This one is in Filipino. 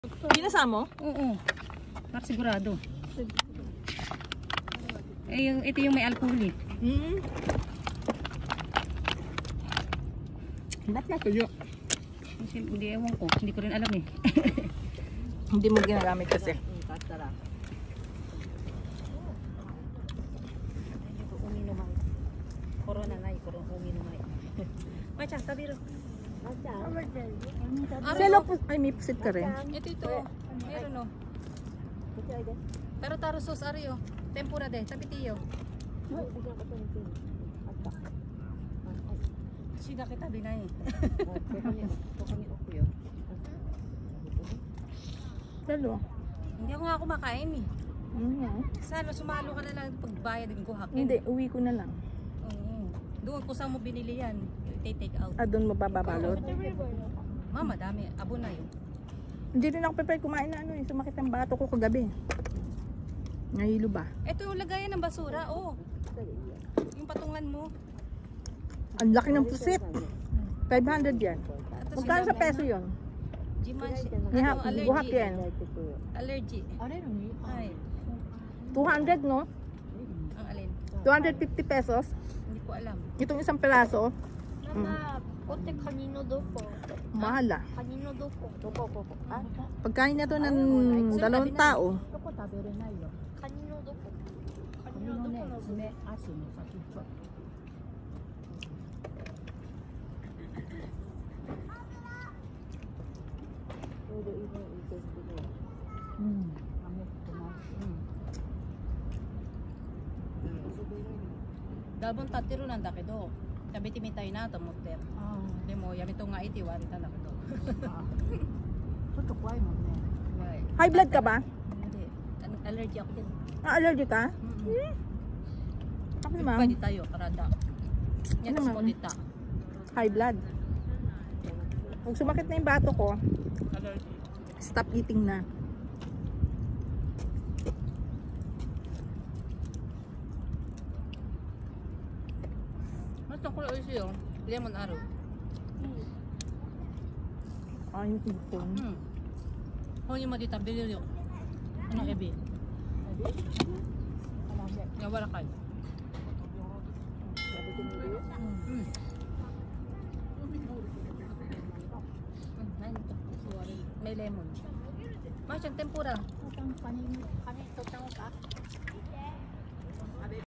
Binasa mo? Oo. Para sigurado. Eh, ito yung may alcohol eh. Ba't natuyo? Hindi, ewan ko. Hindi ko rin alam eh. Hindi mo ginagamit kasi. Corona na, corona uminom ay. Macha, tabiro. Selo po. Ay, may pusit ka rin. Ito. Meron o. Pero taro sauce ari o. Tempura de, tapitiyo. Sida kita binay. Selo. Hindi ako nga kumakain eh. Sana sumalo ka na lang pagbayad ng guhakin. Hindi, uwi ko na lang. Oo. Doon ko saan mo binili yan. Take out. Ah, doon mo bababalot? Mama, dami. Abo na yun. Hindi rin ako prepared kumain na ano eh. Sumakit ang bato ko kagabi. Nahilo ba? Ito yung lagayan ng basura. Oh. Yung patungan mo. Ang laki ng pusit. 500 yan. Magkano sa peso yun? Gimanshi. Buhak yan. Allergy. Ay. 200 no? Ang alin? 250 pesos. Hindi ko alam. Itong isang peraso. Mama, kote kanino doko? Mahal ah. Kanino doko? Doko. Pagkain na to ng dalawang tao. Kanino doko? Kanino doko no? Dalbon tatiro nan dakido. Sabi timitay na to moter. De mo yami to nga iti wari ta dakido. High blood ka ba? Hindi. Allergy ako din. Ah, allergic ka? Ako naman. Pwede tayo karada. Yan Ano mo naman? dita. High blood. Pag sumakit na yung bato ko, Allergy. stop eating na. Mas ko lang siyo. Lemon arrow. Ah, yung tipon. Honyo mo dita bilyo. Ano ebi? Ya wala kay. May lemon. Mas yung tempura. Kanino ka?